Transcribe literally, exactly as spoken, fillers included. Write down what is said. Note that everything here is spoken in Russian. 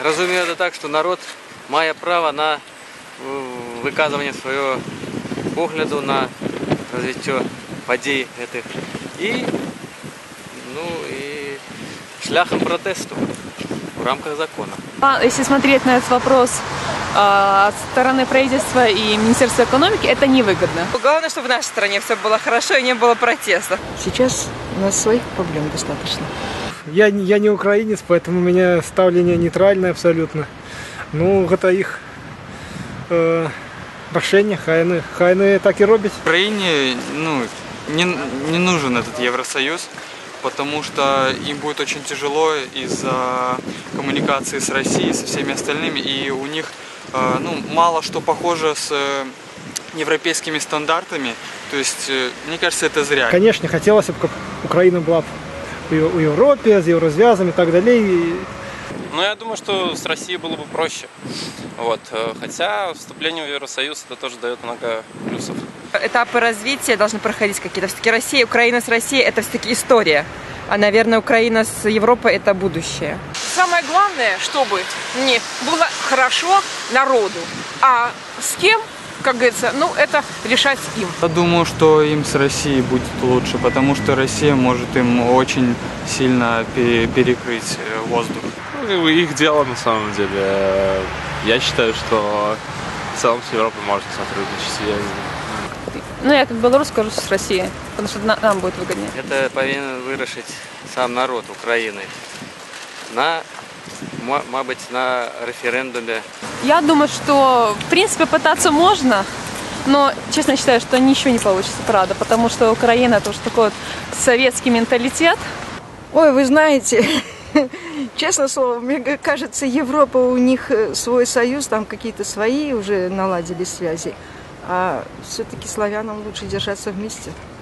Разумею это так, что народ мае право на выказывание свого погляду на развитие подій этих и, ну, и шляхом протесту в рамках закона. А если смотреть на этот вопрос э, от стороны правительства и Министерства экономики, это невыгодно. Главное, чтобы в нашей стране все было хорошо и не было протестов. Сейчас у нас своих проблем достаточно. Я, я не украинец, поэтому у меня ставление нейтральное абсолютно. Ну, это их э, решение, хай они, хай они так и робят. Украине, ну, не, не нужен этот Евросоюз, потому что им будет очень тяжело из-за коммуникации с Россией, со всеми остальными, и у них э, ну, мало что похоже с европейскими стандартами, то есть, э, мне кажется, это зря. Конечно, хотелось бы, чтобы Украина была в Европе, с еврозвязом и так далее. Ну, я думаю, что с Россией было бы проще. Вот. Хотя вступление в Евросоюз это тоже дает много плюсов. Этапы развития должны проходить какие-то. Все-таки Россия, Украина с Россией – это все-таки история. А, наверное, Украина с Европой – это будущее. Самое главное, чтобы не было хорошо народу. А с кем, как говорится, ну, это решать им. Я думаю, что им с Россией будет лучше, потому что Россия может им очень сильно перекрыть воздух. Ну, их дело на самом деле. Я считаю, что в целом с Европой можно сотрудничать. Ну, я как белорус скажу с Россией, потому что нам будет выгоднее. Это повинен вырашить сам народ Украины на, может на референдуме. Я думаю, что в принципе пытаться можно, но честно считаю, что ничего не получится, правда, потому что Украина это уже такой вот советский менталитет. Ой, вы знаете, честно слово, мне кажется, Европа, у них свой союз, там какие-то свои уже наладили связи, а все-таки славянам лучше держаться вместе.